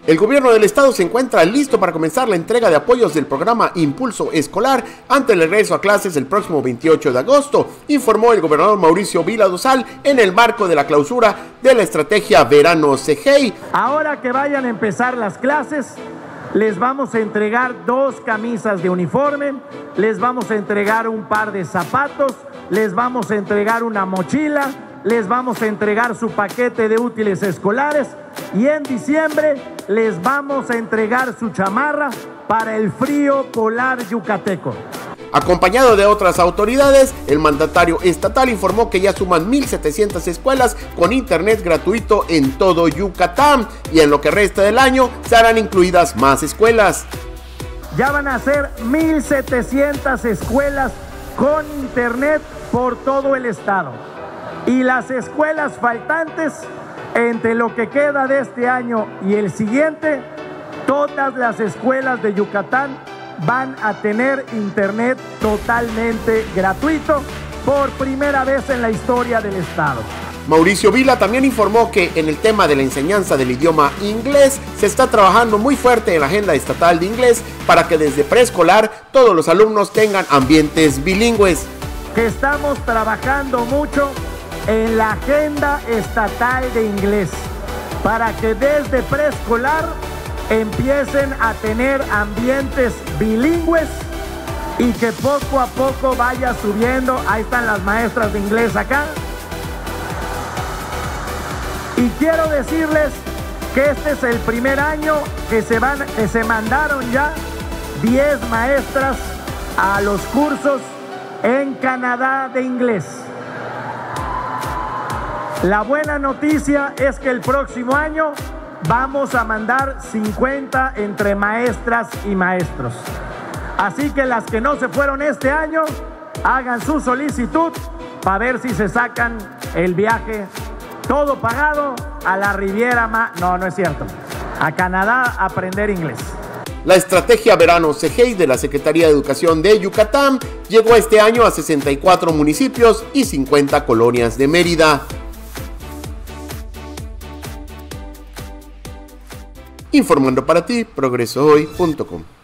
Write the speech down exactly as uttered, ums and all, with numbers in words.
El gobierno del estado se encuentra listo para comenzar la entrega de apoyos del programa Impulso Escolar ante el regreso a clases el próximo veintiocho de agosto, informó el gobernador Mauricio Vila Dosal en el marco de la clausura de la estrategia Verano C G I. Ahora que vayan a empezar las clases, les vamos a entregar dos camisas de uniforme, les vamos a entregar un par de zapatos, les vamos a entregar una mochila, les vamos a entregar su paquete de útiles escolares y en diciembre les vamos a entregar su chamarra para el frío polar yucateco. Acompañado de otras autoridades, el mandatario estatal informó que ya suman mil setecientas escuelas con internet gratuito en todo Yucatán y en lo que resta del año serán incluidas más escuelas. Ya van a ser mil setecientas escuelas con internet por todo el estado. Y las escuelas faltantes, entre lo que queda de este año y el siguiente, todas las escuelas de Yucatán van a tener internet totalmente gratuito por primera vez en la historia del estado. Mauricio Vila también informó que en el tema de la enseñanza del idioma inglés se está trabajando muy fuerte en la agenda estatal de inglés para que desde preescolar todos los alumnos tengan ambientes bilingües. Que estamos trabajando mucho en la agenda estatal de inglés para que desde preescolar empiecen a tener ambientes bilingües y que poco a poco vaya subiendo. Ahí están las maestras de inglés acá. Y quiero decirles que este es el primer año que se, van, que se mandaron ya diez maestras a los cursos en Canadá de inglés. La buena noticia es que el próximo año vamos a mandar cincuenta entre maestras y maestros. Así que las que no se fueron este año, hagan su solicitud para ver si se sacan el viaje todo pagado a la Riviera Ma... No, no es cierto. A Canadá a aprender inglés. La estrategia Verano C G I de la Secretaría de Educación de Yucatán llegó este año a sesenta y cuatro municipios y cincuenta colonias de Mérida. Informando para ti, progreso hoy punto com.